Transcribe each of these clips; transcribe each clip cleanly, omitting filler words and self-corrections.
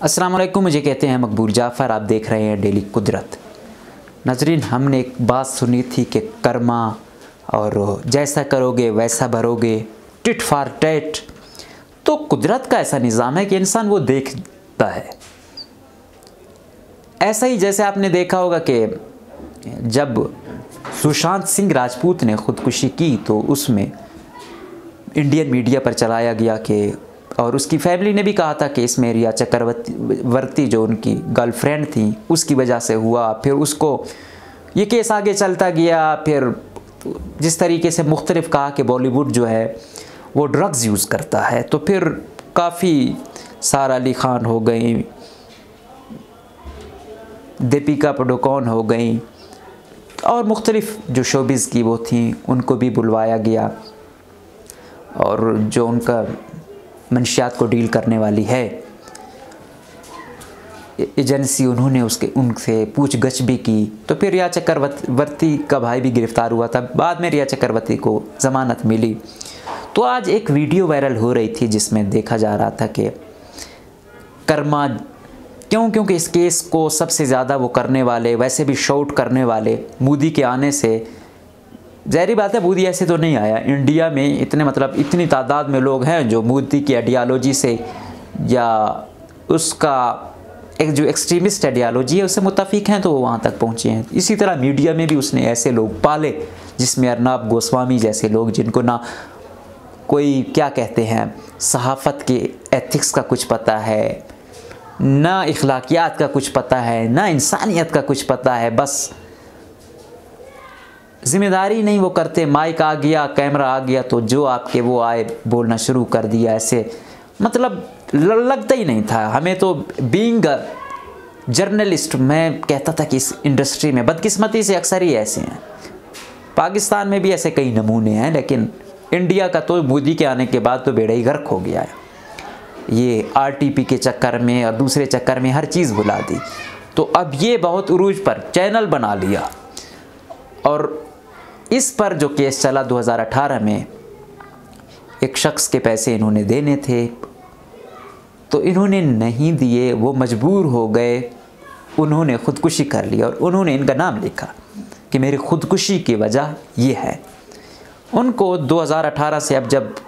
अस्सलाम वालेकुम, मुझे कहते हैं मकबूल जाफ़र। आप देख रहे हैं डेली कुदरत। नाज़रीन, हमने एक बात सुनी थी कि कर्मा और जैसा करोगे वैसा भरोगे, टिट फॉर टैट। तो कुदरत का ऐसा निज़ाम है कि इंसान वो देखता है। ऐसा ही जैसे आपने देखा होगा कि जब सुशांत सिंह राजपूत ने ख़ुदकुशी की तो उसमें इंडियन मीडिया पर चलाया गया कि, और उसकी फैमिली ने भी कहा था कि इसमें रिया चक्रवर्ती जो उनकी गर्लफ्रेंड थी उसकी वजह से हुआ। फिर उसको ये केस आगे चलता गया। फिर जिस तरीके से मुख्तलिफ कहा कि बॉलीवुड जो है वो ड्रग्स यूज़ करता है, तो फिर काफ़ी सारा अली ख़ान हो गई, दीपिका पादुकोण हो गई और मुख्तलिफ जो शोबिज़ की वो थी उनको भी बुलवाया गया। और जो उनका मंशियात को डील करने वाली है एजेंसी, उन्होंने उनसे पूछगछ भी की। तो फिर रिया चक्रवर्ती का भाई भी गिरफ़्तार हुआ था। बाद में रिया चक्रवर्ती को ज़मानत मिली। तो आज एक वीडियो वायरल हो रही थी जिसमें देखा जा रहा था कि कर्मा क्योंकि इस केस को सबसे ज़्यादा वो करने वाले, वैसे भी शॉट करने वाले मोदी के आने से, ज़ाहिर बात है मोदी ऐसे तो नहीं आया। इंडिया में इतनी तादाद में लोग हैं जो मोदी की आइडियालॉजी से या उसका एक जो एक्सट्रीमिस्ट आइडियालॉजी है उससे मुत्तफिक हैं, तो वो वहाँ तक पहुँचे हैं। इसी तरह मीडिया में भी उसने ऐसे लोग पाले जिसमें अर्नब गोस्वामी जैसे लोग, जिनको ना कोई क्या कहते हैं सहाफ़त के एथिक्स का कुछ पता है, ना इखलाकियात का कुछ पता है, ना इंसानियत का कुछ पता है, बस ज़िम्मेदारी नहीं वो करते। माइक आ गया, कैमरा आ गया तो जो आपके वो आए बोलना शुरू कर दिया। ऐसे लगता ही नहीं था हमें। तो बीइंग जर्नलिस्ट मैं कहता था कि इस इंडस्ट्री में बदकिस्मती से अक्सर ही ऐसे हैं। पाकिस्तान में भी ऐसे कई नमूने हैं, लेकिन इंडिया का तो मोदी के आने के बाद तो बेड़ा ही गर्क हो गया है। ये आरटीपी के चक्कर में और दूसरे चक्कर में हर चीज़ बुला दी। तो अब ये बहुत उरूज पर चैनल बना लिया। और इस पर जो केस चला 2018 में, एक शख्स के पैसे इन्होंने देने थे तो इन्होंने नहीं दिए, वो मजबूर हो गए, उन्होंने ख़ुदकुशी कर ली और उन्होंने इनका नाम लिखा कि मेरी ख़ुदकुशी की वजह ये है। उनको 2018 से अब जब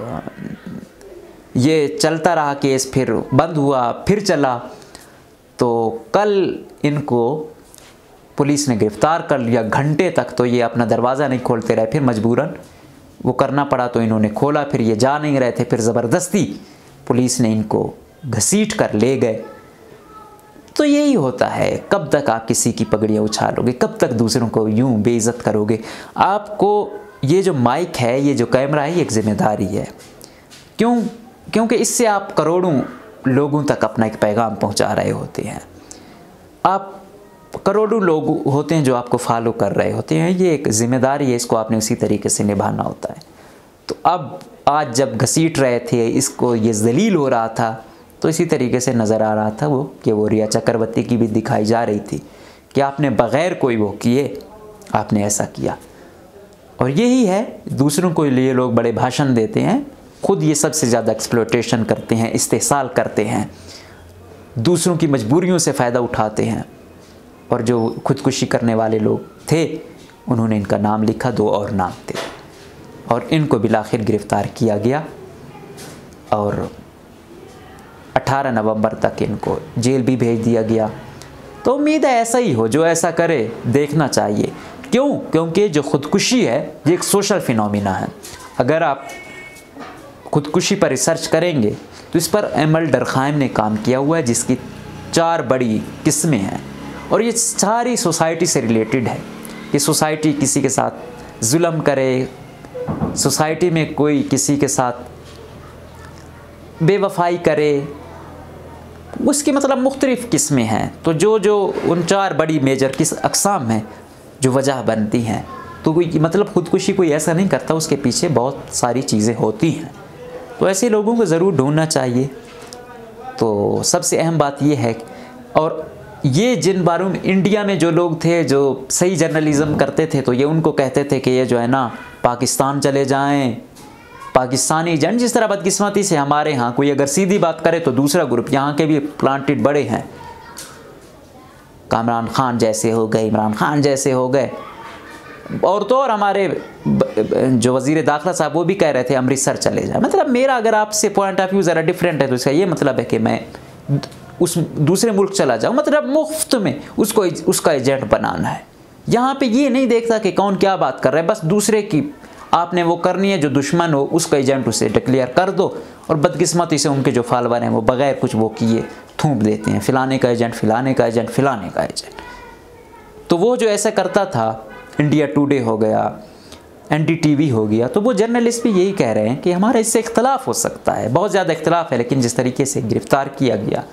ये चलता रहा केस, फिर बंद हुआ, फिर चला, तो कल इनको पुलिस ने गिरफ़्तार कर लिया। घंटे तक तो ये अपना दरवाज़ा नहीं खोलते रहे, फिर मजबूरन वो करना पड़ा तो इन्होंने खोला। फिर ये जा नहीं रहे थे, फिर ज़बरदस्ती पुलिस ने इनको घसीट कर ले गए। तो यही होता है, कब तक आप किसी की पगड़ियाँ उछालोगे, कब तक दूसरों को यूं बेइज्जत करोगे। आपको ये जो माइक है, ये जो कैमरा है, ये एक ज़िम्मेदारी है। क्योंकि इससे आप करोड़ों लोगों तक अपना एक पैगाम पहुंचा रहे होते हैं। आप करोड़ों लोग होते हैं जो आपको फॉलो कर रहे होते हैं। ये एक ज़िम्मेदारी है, इसको आपने उसी तरीके से निभाना होता है। तो अब आज जब घसीट रहे थे इसको, ये जलील हो रहा था, तो इसी तरीके से नज़र आ रहा था वो कि वो रिया चक्रवर्ती की भी दिखाई जा रही थी कि आपने बग़ैर कोई वो किए आपने ऐसा किया। और यही है, दूसरों को लिए लोग बड़े भाषण देते हैं, खुद ये सबसे ज़्यादा एक्सप्लॉयटेशन करते हैं, इस्तेहसाल करते हैं, दूसरों की मजबूरियों से फ़ायदा उठाते हैं। और जो खुदकुशी करने वाले लोग थे उन्होंने इनका नाम लिखा, 2 और नाम थे, और इनको बिलाखिर गिरफ़्तार किया गया और 18 नवंबर तक इनको जेल भी भेज दिया गया। तो उम्मीद है ऐसा ही हो, जो ऐसा करे देखना चाहिए। क्योंकि जो ख़ुदकुशी है ये एक सोशल फिनोमिना है। अगर आप खुदकुशी पर रिसर्च करेंगे तो इस पर एमल डरखाइम ने काम किया हुआ है, जिसकी 4 बड़ी किस्में हैं और ये सारी सोसाइटी से रिलेटेड है कि सोसाइटी किसी के साथ जुल्म करे, सोसाइटी में कोई किसी के साथ बेवफाई करे, उसकी मुख्तलिफ़ किस्में हैं। तो जो उन 4 बड़ी मेजर किस अक़साम हैं जो वजह बनती हैं, तो खुदकुशी कोई ऐसा नहीं करता, उसके पीछे बहुत सारी चीज़ें होती हैं। तो ऐसे लोगों को ज़रूर ढूंढना चाहिए। तो सबसे अहम बात यह है, और ये जिन बारों में इंडिया में जो लोग थे जो सही जर्नलिज़म करते थे, तो ये उनको कहते थे कि ये जो है ना पाकिस्तान चले जाएं, पाकिस्तानी एजेंट, जिस तरह बदकिस्मती से हमारे यहाँ कोई अगर सीधी बात करे तो दूसरा ग्रुप, यहाँ के भी प्लांटेड बड़े हैं, कामरान खान जैसे हो गए, इमरान खान जैसे हो गए, और तो और हमारे जो वज़ीर दाखिला साहब वो भी कह रहे थे अमृतसर चले जाए। मतलब मेरा अगर आपसे पॉइंट ऑफ व्यू ज़रा डिफरेंट है तो इसका ये मतलब है कि मैं उस दूसरे मुल्क चला जाऊँ, मतलब मुफ्त में उसको उसका एजेंट बनाना है। यहाँ पे ये नहीं देखता कि कौन क्या बात कर रहा है, बस दूसरे की आपने वो करनी है, जो दुश्मन हो उसका एजेंट उसे डिक्लेयर कर दो, और बदकिस्मती से उनके जो फॉलोवर हैं वो बगैर कुछ वो किए थूम देते हैं, फ़िलाने का एजेंट, फ़िलाने का एजेंट, फ़िलाने का एजेंट। तो वो जो ऐसा करता था, इंडिया टुडे हो गया, NDTV हो गया, तो वो जर्नलिस्ट भी यही कह रहे हैं कि हमारा इससे इख्तलाफ हो सकता है, बहुत ज़्यादा इख्तलाफ है, लेकिन जिस तरीके से गिरफ़्तार किया गया,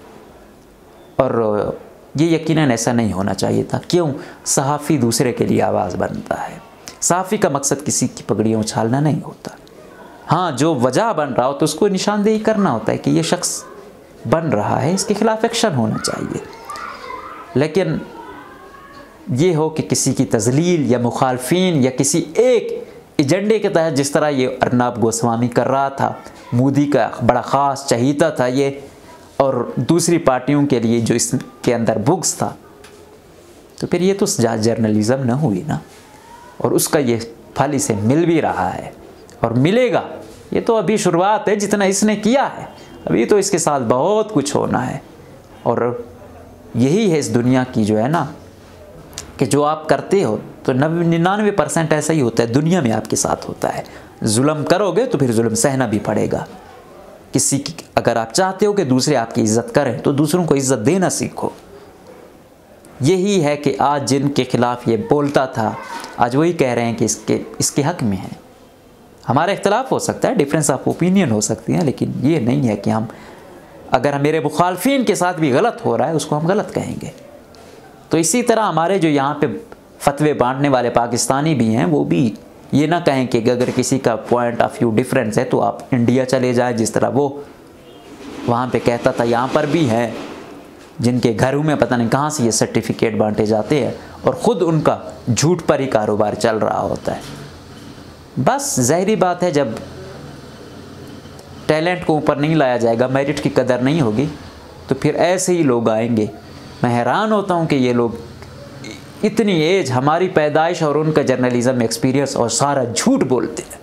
और ये यकीनन ऐसा नहीं होना चाहिए था। क्यों? सहाफ़ी दूसरे के लिए आवाज़ बनता है, सहाफ़ी का मकसद किसी की पगड़ियाँ उछालना नहीं होता। हाँ, जो वजह बन रहा हो तो उसको निशानदेही करना होता है कि ये शख्स बन रहा है, इसके खिलाफ एक्शन होना चाहिए। लेकिन ये हो कि किसी की तज़लील या मुखालफिन या किसी एक एजेंडे के तहत, जिस तरह ये अर्नब गोस्वामी कर रहा था, मोदी का बड़ा ख़ास चहीता था ये, और दूसरी पार्टियों के लिए जो इसके अंदर बुग्स था, तो फिर ये तो जर्नलिज़म न हुई ना, और उसका ये फल इसे मिल भी रहा है और मिलेगा। ये तो अभी शुरुआत है, जितना इसने किया है, अभी तो इसके साथ बहुत कुछ होना है। और यही है इस दुनिया की जो है ना, कि जो आप करते हो तो 99% ऐसा ही होता है, दुनिया में आपके साथ होता है। जुल्म करोगे तो फिर जुल्म सहना भी पड़ेगा। किसी की अगर आप चाहते हो कि दूसरे आपकी इज़्ज़त करें तो दूसरों को इज़्ज़त देना सीखो। यही है कि आज जिनके खिलाफ ये बोलता था, आज वही कह रहे हैं कि इसके हक़ में है। हमारा इख्तलाफ हो सकता है, डिफरेंस ऑफ ओपिनियन हो सकती है, लेकिन ये नहीं है कि हम अगर मेरे मुखालफिन के साथ भी गलत हो रहा है उसको हम गलत कहेंगे। तो इसी तरह हमारे जो यहाँ पे फतवे बांटने वाले पाकिस्तानी भी हैं, वो भी ये ना कहें कि अगर किसी का पॉइंट ऑफ व्यू डिफरेंस है तो आप इंडिया चले जाएं, जिस तरह वो वहाँ पे कहता था। यहाँ पर भी हैं जिनके घरों में पता नहीं कहाँ से ये सर्टिफिकेट बांटे जाते हैं और ख़ुद उनका झूठ पर ही कारोबार चल रहा होता है। बस ज़ाहिरी बात है, जब टैलेंट को ऊपर नहीं लाया जाएगा, मेरिट की कदर नहीं होगी, तो फिर ऐसे ही लोग आएंगे। मैं हैरान होता हूँ कि ये लोग इतनी एज, हमारी पैदाइश और उनका जर्नलिज़म एक्सपीरियंस, और सारा झूठ बोलते हैं।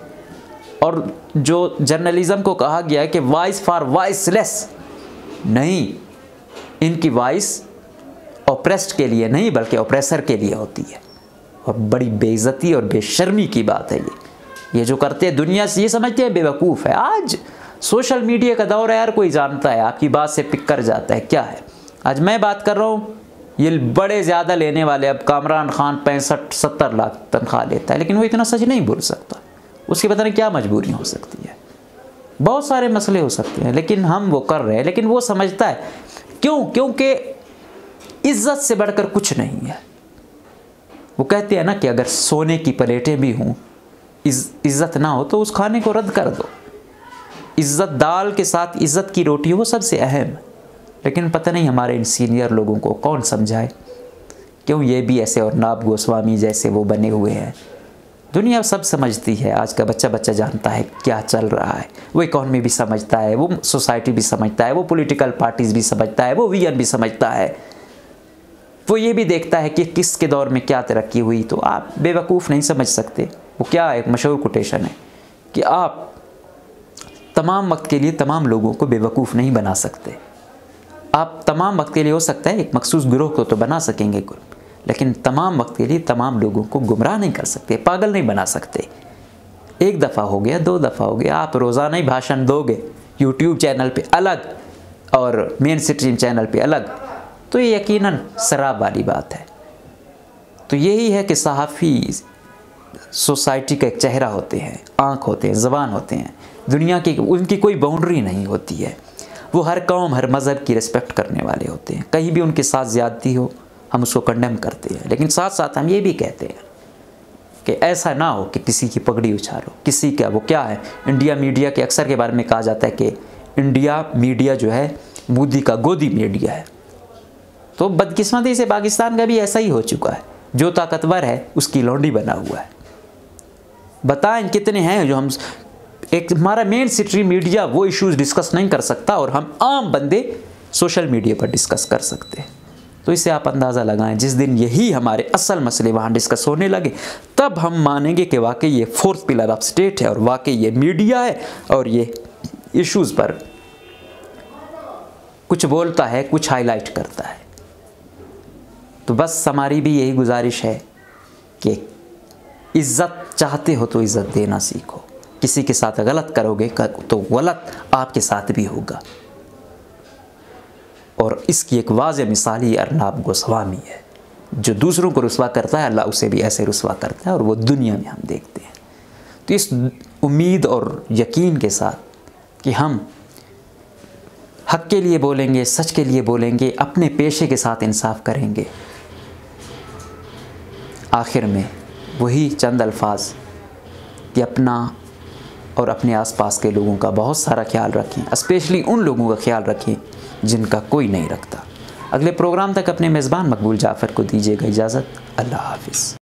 और जो जर्नलिज़म को कहा गया है कि वॉइस फॉर वॉइसलेस, नहीं, इनकी वॉइस ऑप्रेस्ड के लिए नहीं बल्कि ऑप्रेसर के लिए होती है। और बड़ी बेइज्जती और बेशर्मी की बात है ये जो करते हैं, दुनिया से ये समझते हैं बेवकूफ़ है। आज सोशल मीडिया का दौर है, यार कोई जानता है, आपकी बात से पिक कर जाता है। क्या है, आज मैं बात कर रहा हूँ, ये बड़े ज़्यादा लेने वाले, अब कामरान खान 65-70 लाख तनख्वाह लेता है, लेकिन वो इतना सच नहीं बोल सकता। उसकी पता नहीं क्या मजबूरी हो सकती है, बहुत सारे मसले हो सकते हैं, लेकिन हम वो कर रहे हैं। लेकिन वो समझता है, क्यों? क्योंकि इज़्ज़त से बढ़कर कुछ नहीं है। वो कहते हैं ना कि अगर सोने की प्लेटें भी हों, इज़्ज़त ना हो तो उस खाने को रद्द कर दो। इज़्ज़त दाल के साथ इज़्ज़त की रोटी हो, वो सबसे अहम। लेकिन पता नहीं हमारे इन सीनियर लोगों को कौन समझाए, क्यों ये भी ऐसे और अर्नब गोस्वामी जैसे वो बने हुए हैं। दुनिया सब समझती है, आज का बच्चा जानता है क्या चल रहा है, वो इकॉनमी भी समझता है, वो सोसाइटी भी समझता है, वो पॉलिटिकल पार्टीज़ भी समझता है, वो वीएन भी समझता है। वो ये भी देखता है कि किसके दौर में क्या तरक्की हुई। तो आप बेवकूफ़ नहीं समझ सकते। वो क्या एक मशहूर कोटेशन है कि आप तमाम वक्त के लिए तमाम लोगों को बेवकूफ़ नहीं बना सकते। आप तमाम वक्त के लिए हो सकता है एक मखसूस गिरोह को तो बना सकेंगे, लेकिन तमाम वक्त के लिए तमाम लोगों को गुमराह नहीं कर सकते, पागल नहीं बना सकते। एक दफ़ा हो गया, 2 दफ़ा हो गया, आप रोज़ाना ही भाषण दोगे, यूट्यूब चैनल पे अलग और मेन स्ट्रीम चैनल पे अलग, तो ये यकीनन शराब वाली बात है। तो यही है कि सहाफ़ी सोसाइटी का एक चेहरा होते हैं, आँख होते हैं, ज़बान होते हैं। दुनिया की उनकी कोई बाउंड्री नहीं होती है। वो हर कौम, हर मज़हब की रिस्पेक्ट करने वाले होते हैं। कहीं भी उनके साथ ज़्यादती हो हम उसको कंडेम करते हैं, लेकिन साथ साथ हम ये भी कहते हैं कि ऐसा ना हो कि किसी की पगड़ी उछालो, किसी का वो क्या है। इंडिया मीडिया के अक्सर के बारे में कहा जाता है कि इंडिया मीडिया जो है मोदी का गोदी मीडिया है। तो बदकिस्मती से पाकिस्तान का भी ऐसा ही हो चुका है। जो ताकतवर है उसकी लौंडी बना हुआ है। बताएं कितने हैं जो हम एक हमारा मेन स्ट्रीम मीडिया वो इश्यूज डिस्कस नहीं कर सकता और हम आम बंदे सोशल मीडिया पर डिस्कस कर सकते हैं। तो इससे आप अंदाज़ा लगाएं, जिस दिन यही हमारे असल मसले वहाँ डिस्कस होने लगे तब हम मानेंगे कि वाकई ये फोर्थ पिलर ऑफ स्टेट है और वाकई ये मीडिया है और ये इश्यूज़ पर कुछ बोलता है, कुछ हाईलाइट करता है। तो बस हमारी भी यही गुजारिश है कि इज़्ज़त चाहते हो तो इज़्ज़त देना सीखो। किसी के साथ गलत करोगे तो गलत आपके साथ भी होगा। और इसकी एक वाज़ेह मिसाल ही अर्नाब गोस्वामी है, जो दूसरों को रुस्वा करता है अल्लाह उसे भी ऐसे रुस्वा करता है और वो दुनिया में हम देखते हैं। तो इस उम्मीद और यकीन के साथ कि हम हक़ के लिए बोलेंगे, सच के लिए बोलेंगे, अपने पेशे के साथ इंसाफ करेंगे, आखिर में वही चंद अल्फाज कि अपना और अपने आसपास के लोगों का बहुत सारा ख्याल रखें, स्पेशली उन लोगों का ख्याल रखें जिनका कोई नहीं रखता। अगले प्रोग्राम तक अपने मेज़बान मकबूल जाफ़र को दीजिएगा इजाज़त। अल्लाह हाफ़िज़।